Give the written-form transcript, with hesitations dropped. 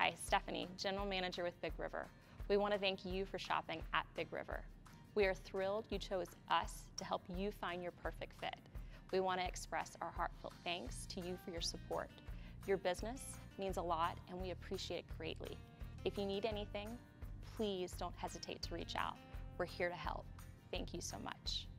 Hi, Stephanie, General Manager with Big River. We want to thank you for shopping at Big River. We are thrilled you chose us to help you find your perfect fit. We want to express our heartfelt thanks to you for your support. Your business means a lot and we appreciate it greatly. If you need anything, please don't hesitate to reach out. We're here to help. Thank you so much.